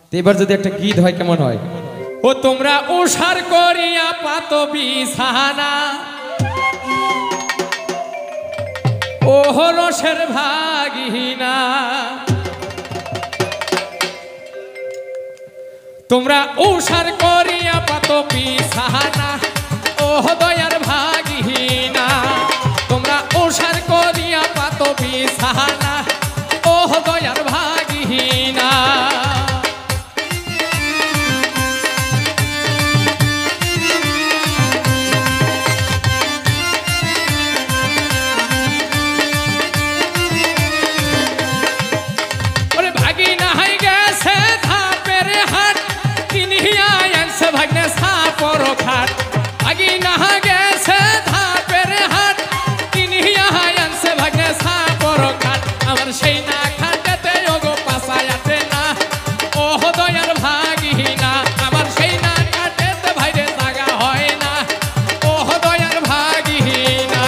এবার যদি একটা গীত হয় কেমন হয়? ও তোমরা উষার করিয়া পাত বিছানা, ও রসের ভাগিনা, তোমরা উষার করিয়া পাত বিছানা, ও দয়ার ভাগিনা, তোমরা উষার করিয়া পাত বিছানা, ও দয়ার ভাগিনা। ভাগিনা গেছে ধাপের হাট, কিনিয়া আনছে ভাগ্নে সাপর খাট, আমার সেই না খাটেতে ওগো পাশায়াতে না, ও দয়ার ভাগিনা, আমার সেই না খাটেতে ভাইরে জাগা হয় না, ও দয়ার ভাগিনা।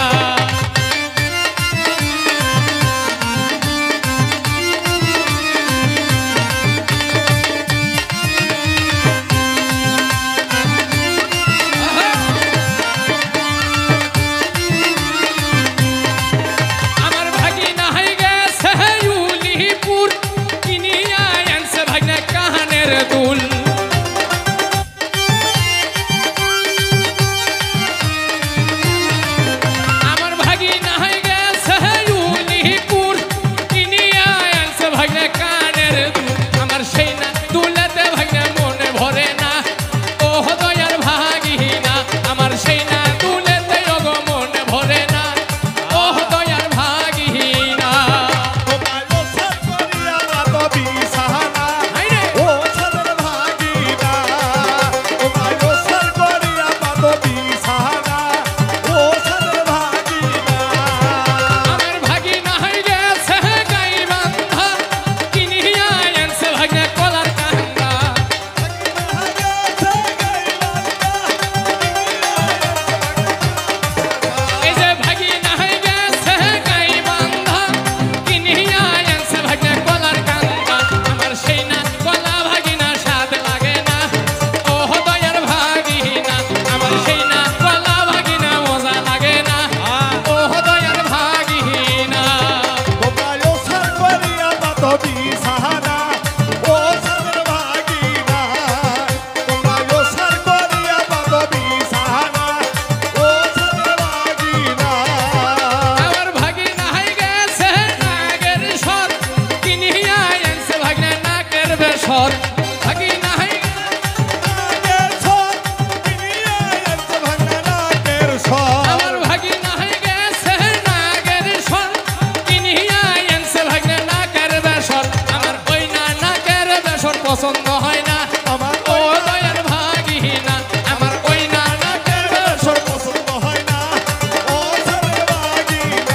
পছন্দ হয় না আমার, ও দয়ার ভাগিনা, আমার ওই নানাকের বেশর পছন্দ হয় না, ও দয়ার ভাগিনা,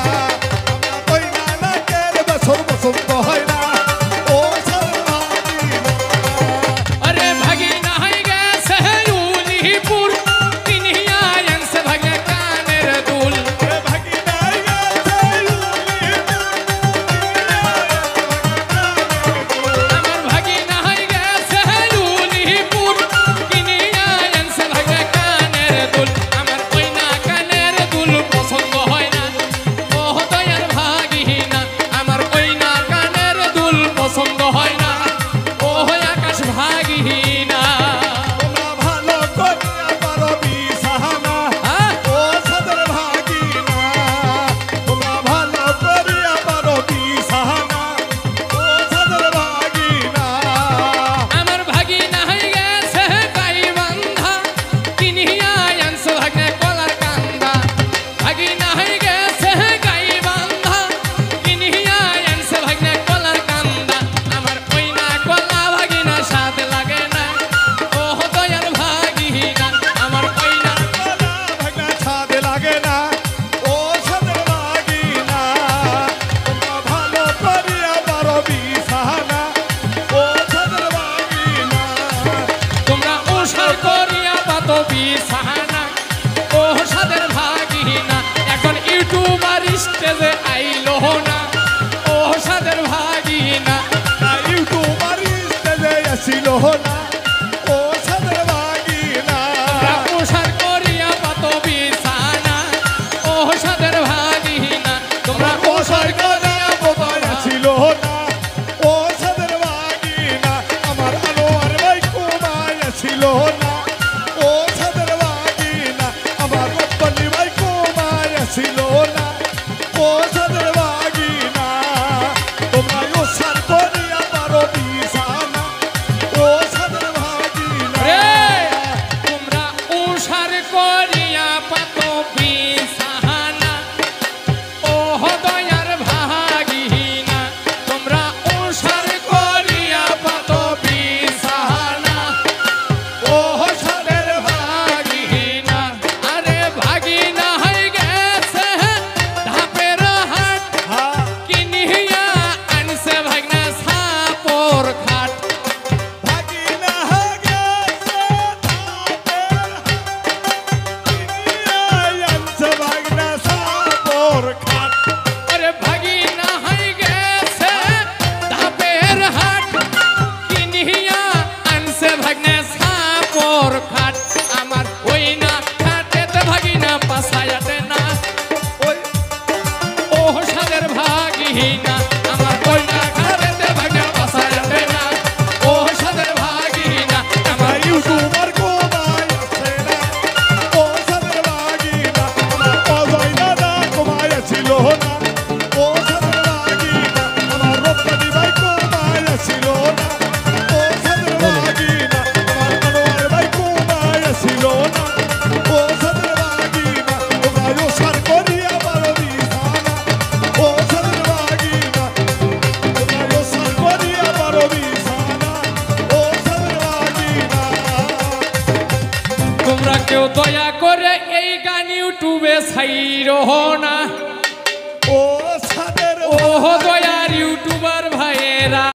আমার ওই নানাকের বেশর পছন্দ হয় না, ও দয়ার ভাগিনা। আরে ভাগিনা হয়ে গেছে উলিপুর, কিনিয়া আনছে ভাগ্নে কানের দুল, ভাগিনা হয়ে গেছে উলিপুর, আমার ভাগিনা হয়ে ছিল না ও সাদের ভাগিনা উষার করিয়া পাতো বিছানা ও সাদের ভাগিনা তোমরা ওষার করিয়া বোতল ছিল না ও সাদের ভাগিনা আমার আনোয়ার ভাই কুমায় ছিল না ও সাদের ভাগিনা আমার রব্বানি ভাই কুমায় ছিল না ও সাদের ভাগিনা তোমরা ওষার করিয়া পারো বিছানা ও সাদের ভাগিনা রে তোমরা উষার করিয়া পাতো বিছানা ও দয়ার ভাগিনা তোমরা উষার করিয়া পাতো বিছানা ও সাদের ভাগিনা আরে ভাগিনা হয়ে গেছে ধাপের হাট হ্যাঁ কিনিয়া আনছে ভাগনা সাপর খাট ভাগিনা গেছে আনছে ভাগনা সাপর খাট আরে ভাগিনা হয়ে গেছে ধাপের হাট কিনিয়া আনছে ভাগনা সাপর খাট আমার ওই না খাটেতে ভাগিনা পাছায়াতে না ওই ও সাদের ভাগিনা আমার ওই না খাটেতে ভাগনা পাছায়াতে না ও সাদের ভাগিনা আমার ইউটিউবার কোমায় আছে না ও সাদের ভাগিনা আমার অজয় দাদা কোমায় ছিল না ও সাদের ভাগিনা আমার রব্বানি ভাই কোমায় ছিল না ও সাদের ভাগিনা আমার আনোয়ার ভাই কোমায় ছিল না ও সাদের ভাগিনা তোমরা ওষার করিয়া পারো বিছানা ও সাদের ভাগিনা তোমরা ওষার করিয়া পারো বিছানা ও সাদের ভাগিনা তোমরা কেউ দয়া করে এই গান ইউটিউবে ছাইরো না